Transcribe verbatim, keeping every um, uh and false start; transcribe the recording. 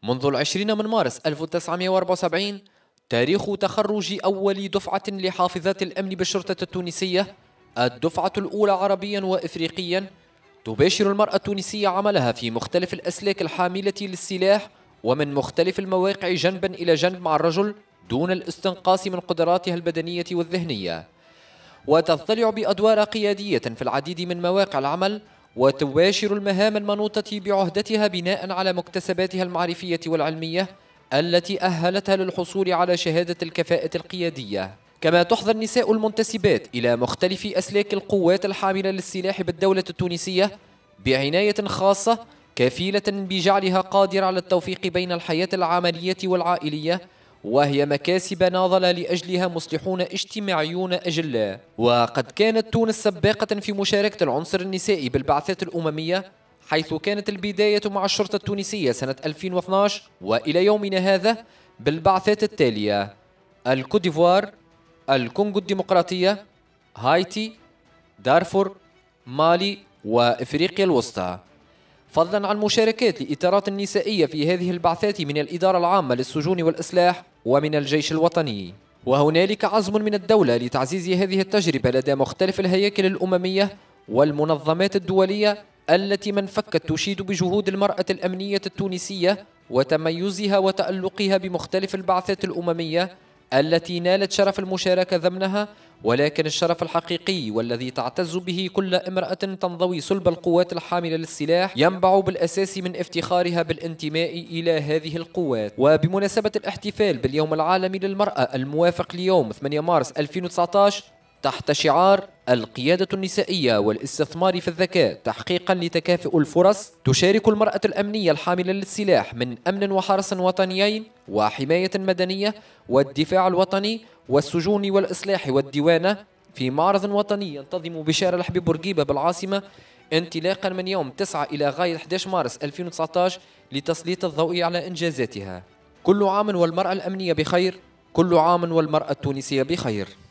منذ العشرين من مارس ألف وتسعمئة وأربعة وسبعين تاريخ تخرج أول دفعة لحافظات الأمن بالشرطة التونسية، الدفعة الأولى عربيا وإفريقيا. تباشر المرأة التونسية عملها في مختلف الأسلاك الحاملة للسلاح ومن مختلف المواقع جنبا إلى جنب مع الرجل دون الاستنقاص من قدراتها البدنية والذهنية، وتضطلع بأدوار قيادية في العديد من مواقع العمل، وتباشر المهام المنوطة بعهدتها بناء على مكتسباتها المعرفية والعلمية التي أهلتها للحصول على شهادة الكفاءة القيادية. كما تحظى النساء المنتسبات إلى مختلف أسلاك القوات الحاملة للسلاح بالدولة التونسية بعناية خاصة كفيلة بجعلها قادرة على التوفيق بين الحياة العملية والعائلية، وهي مكاسب ناضل لأجلها مصلحون اجتماعيون أجلاء. وقد كانت تونس سباقة في مشاركة العنصر النسائي بالبعثات الأممية، حيث كانت البداية مع الشرطة التونسية سنة ألفين واثني عشر، وإلى يومنا هذا بالبعثات التالية: الكوديفوار، الكونغو الديمقراطية، هايتي، دارفور، مالي، وإفريقيا الوسطى. فضلا عن مشاركات لإطارات النسائية في هذه البعثات من الإدارة العامة للسجون والإصلاح ومن الجيش الوطني. وهنالك عزم من الدولة لتعزيز هذه التجربة لدى مختلف الهياكل الأممية والمنظمات الدولية التي من فكت تشيد بجهود المرأة الأمنية التونسية وتميزها وتألقها بمختلف البعثات الأممية التي نالت شرف المشاركة ضمنها، ولكن الشرف الحقيقي والذي تعتز به كل امرأة تنضوي صلب القوات الحاملة للسلاح ينبع بالأساس من افتخارها بالانتماء إلى هذه القوات. وبمناسبة الاحتفال باليوم العالمي للمرأة الموافق ليوم ثمانية مارس ألفين وتسعة عشر تحت شعار القيادة النسائية والاستثمار في الذكاء تحقيقا لتكافؤ الفرص، تشارك المرأة الأمنية الحاملة للسلاح من أمن وحرس وطنيين وحماية مدنية والدفاع الوطني والسجون والإصلاح والديوانة في معرض وطني ينتظم بشارع الحبيب بورقيبة بالعاصمة انطلاقا من يوم تسعة إلى غاية أحد عشر مارس ألفين وتسعة عشر لتسليط الضوء على إنجازاتها. كل عام والمرأة الأمنية بخير، كل عام والمرأة التونسية بخير.